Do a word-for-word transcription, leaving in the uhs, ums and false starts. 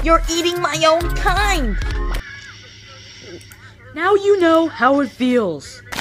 You're eating my own kind! Now you know how it feels.